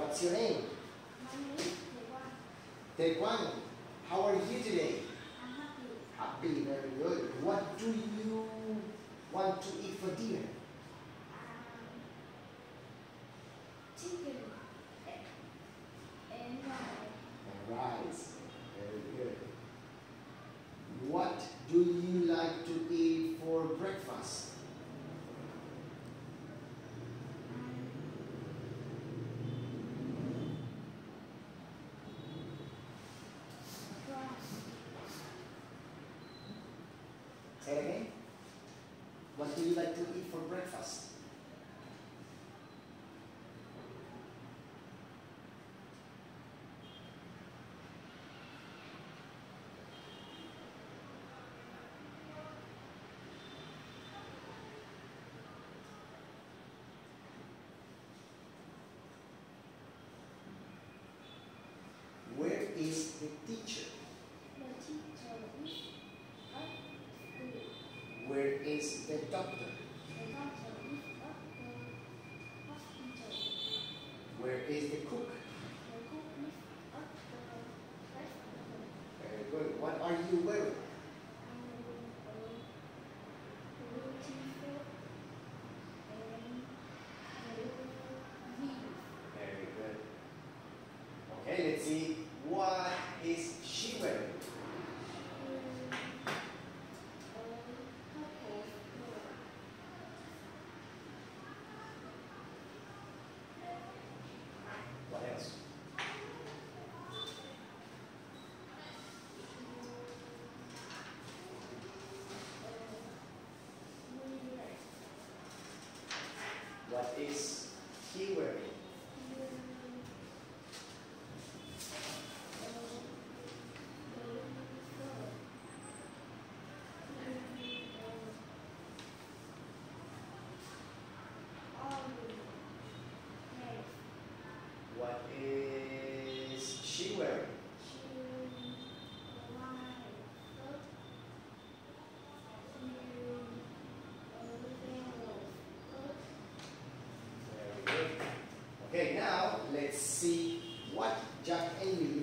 What's your name? My name is Taekwon. Taekwon. How are you today? I'm happy. Happy, very good. What do you want to eat for dinner? Chicken and Rice. Very good. What do you like to eat for breakfast? Say it again. What do you like to eat for breakfast? Where is the teacher? the teacher is at school. Where is the doctor? The doctor is at the hospital. Where is the cook? The cook is at the restaurant. Very good. What are you wearing? Blue t-shirt and blue jeans. Very good. Okay, let's see. What is she wearing? What else? What is he wearing? What is she wearing? Very good. Okay, now let's see what Jack and Lily